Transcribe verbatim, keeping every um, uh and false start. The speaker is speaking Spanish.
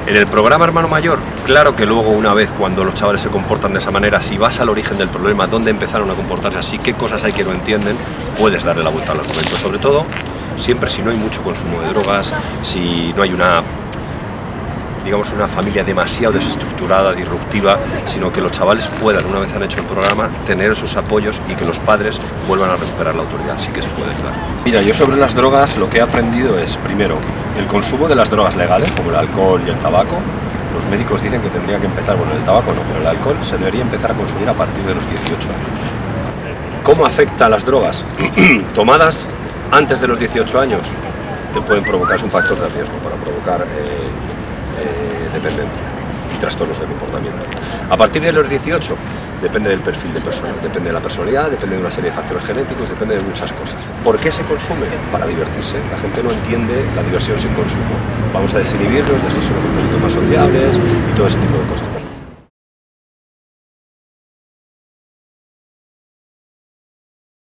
En el programa Hermano Mayor, claro que luego una vez cuando los chavales se comportan de esa manera, si vas al origen del problema, dónde empezaron a comportarse así, qué cosas hay que no entienden, puedes darle la vuelta al argumento. Sobre todo, siempre si no hay mucho consumo de drogas, si no hay una, digamos, una familia demasiado desestructurada, disruptiva, sino que los chavales puedan, una vez han hecho el programa, tener esos apoyos y que los padres vuelvan a recuperar la autoridad. Sí que se puede dar. Mira, yo sobre las drogas lo que he aprendido es, primero, el consumo de las drogas legales, como el alcohol y el tabaco. Los médicos dicen que tendría que empezar, bueno, el tabaco no, pero el alcohol se debería empezar a consumir a partir de los dieciocho años. ¿Cómo afecta a las drogas? Tomadas antes de los dieciocho años, te pueden provocar, es un factor de riesgo para provocar eh, eh, dependencia y trastornos de comportamiento. A partir de los dieciocho, depende del perfil de persona, depende de la personalidad, depende de una serie de factores genéticos, depende de muchas cosas. ¿Por qué se consume? Para divertirse. La gente no entiende la diversión sin consumo. Vamos a desinhibirnos y así somos un poquito más sociables y todo ese tipo de cosas.